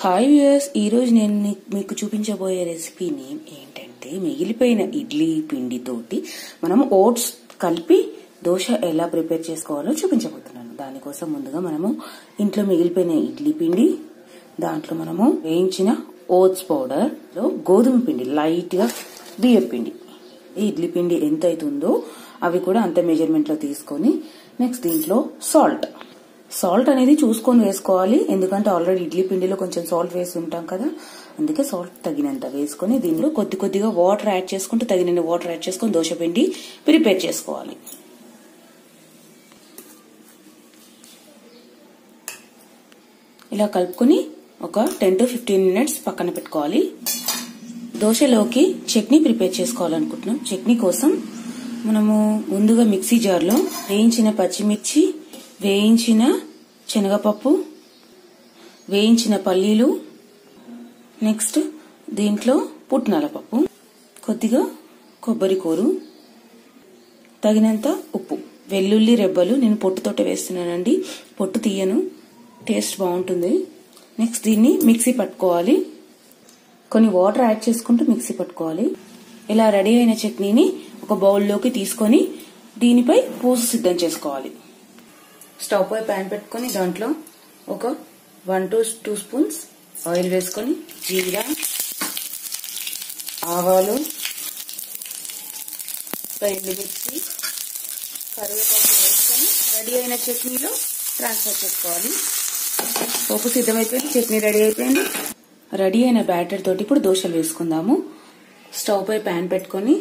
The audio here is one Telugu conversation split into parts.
హాయ్ వ్యూయర్స్, ఈరోజు నేను మీకు చూపించబోయే రెసిపీ నేమ్ ఏంటంటే మిగిలిపోయిన ఇడ్లీ పిండితోటి మనం ఓట్స్ కలిపి దోశ ఎలా ప్రిపేర్ చేసుకోవాలో చూపించబోతున్నాను. దానికోసం ముందుగా మనము ఇంట్లో మిగిలిపోయిన ఇడ్లీ పిండి, దాంట్లో మనము వేయించిన ఓట్స్ పౌడర్ లో గోధుమ పిండి, లైట్ గా బియ్యం పిండి, ఈ ఇడ్లీ పిండి ఎంత అవుతుందో అవి కూడా అంత మెజర్మెంట్ లో తీసుకొని నెక్స్ట్ దీంట్లో సాల్ట్ అనేది చూసుకొని వేసుకోవాలి. ఎందుకంటే ఆల్రెడీ ఇడ్లీ పిండిలో కొంచెం సాల్ట్ వేసి ఉంటాం కదా, అందుకే సాల్ట్ తగినంత వేసుకొని దీనిలో కొద్దిగా వాటర్ యాడ్ చేసుకుంటూ తగినంత వాటర్ యాడ్ చేసుకుని దోశ పిండి ప్రిపేర్ చేసుకోవాలి. ఇలా కలుపుకొని ఒక 10 to 15 minutes పక్కన పెట్టుకోవాలి. దోశలోకి చట్నీ ప్రిపేర్ చేసుకోవాలనుకుంటున్నాం. చట్నీ కోసం మనము ముందుగా మిక్సీ జార్లో వేయించిన పచ్చిమిర్చి, వేయించిన శనగపప్పు, వేయించిన పల్లీలు, నెక్స్ట్ దీంట్లో పుట్నాల పప్పు, కొద్దిగా కొబ్బరి కూరు, తగినంత ఉప్పు, వెల్లుల్లి రెబ్బలు నేను పొట్టుతోటే వేస్తున్నానండి, పొట్టు తీయను, టేస్ట్ బాగుంటుంది. నెక్స్ట్ దీన్ని మిక్సీ పట్టుకోవాలి. కొన్ని వాటర్ యాడ్ చేసుకుంటూ మిక్సీ పట్టుకోవాలి. ఇలా రెడీ అయిన చట్నీని ఒక బౌల్లోకి తీసుకొని దీనిపై పూసు సిద్ధం చేసుకోవాలి. స్టవ్ పై ప్యాన్ పెట్టుకుని దాంట్లో ఒక 1 to 2 స్పూన్స్ ఆయిల్ వేసుకొని జీరా, ఆవాలు, ఎండుమిర్చి, కరివేపాకు వేసుకొని రెడీ అయిన చట్నీలో ట్రాన్స్ఫర్ చేసుకోవాలి. పోపు సిద్ధమైపోయింది, చట్నీ రెడీ అయిపోయింది. రెడీ అయిన బ్యాటర్ తోటి ఇప్పుడు దోశలు వేసుకుందాము. స్టవ్ పై ప్యాన్ పెట్టుకొని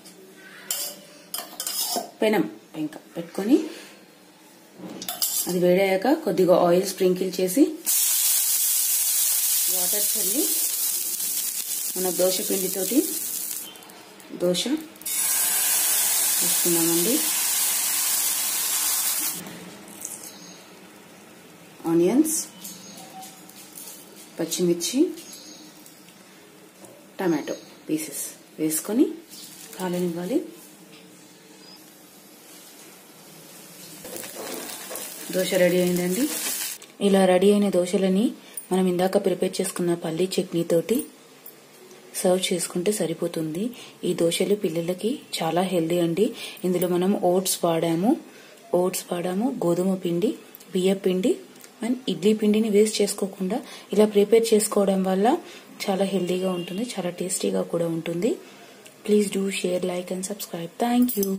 పెంక పెట్టుకొని అది వేడయ్యాక కొద్దిగా ఆయిల్ స్ప్రింకిల్ చేసి వాటర్ చల్లి మన దోశ పిండితోటి దోశ వేసుకున్నామండి. ఆనియన్స్, పచ్చిమిర్చి, టమాటో పీసెస్ వేసుకొని కాలనివ్వాలి. దోశ రెడీ అయిందండి. ఇలా రెడీ అయిన దోశలని మనం ఇందాక ప్రిపేర్ చేసుకున్న పల్లీ చట్నీతోటి సర్వ్ చేసుకుంటే సరిపోతుంది. ఈ దోశలు పిల్లలకి చాలా హెల్దీ అండి. ఇందులో మనం ఓట్స్ వాడాము, గోధుమ పిండి, బియ్య పిండి అండ్ ఇడ్లీ పిండిని వేస్ట్ చేసుకోకుండా ఇలా ప్రిపేర్ చేసుకోవడం వల్ల చాలా హెల్దీగా ఉంటుంది, చాలా టేస్టీగా కూడా ఉంటుంది. Please do share, like and subscribe. Thank you.